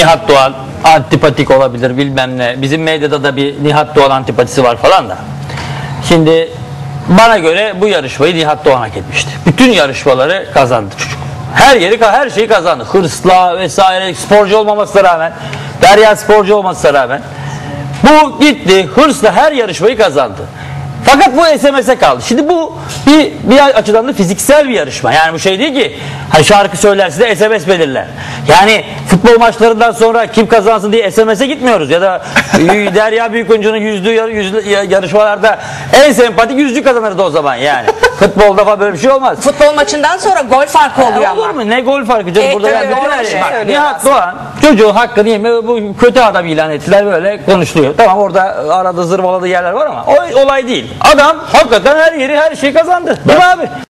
Nihat Doğan antipatik olabilir bilmem ne. Bizim medyada da bir Nihat Doğan antipatisi var falan da. Şimdi bana göre bu yarışmayı Nihat Doğan hak etmişti. Bütün yarışmaları kazandı çocuk. Her şeyi kazandı. Hırsla vesaire, sporcu olmamasına rağmen, Derya sporcu olmasına rağmen. Bu gitti hırsla her yarışmayı kazandı. Fakat bu SMS'e kaldı. Şimdi bu bir açıdan da fiziksel bir yarışma. Yani bu şey değil ki hani şarkı söylerse de SMS belirler. Yani futbol maçlarından sonra kim kazansın diye SMS'e gitmiyoruz. Ya da Derya Büyükuncu'nun yüzlü yarışmalarda en sempatik yüzlü kazanırdı o zaman yani. Futbolda falan böyle bir şey olmaz. Futbol maçından sonra gol farkı oluyor ama. Olur mu? Ne gol farkı canım? Burada yani Nihat Doğan çocuğun hakkını yemiyor. Bu kötü adam ilan ettiler, böyle konuşuluyor. Tamam, orada arada zırvaladığı yerler var ama o olay değil. Adam hakikaten her şeyi kazandı. Değil mi abi?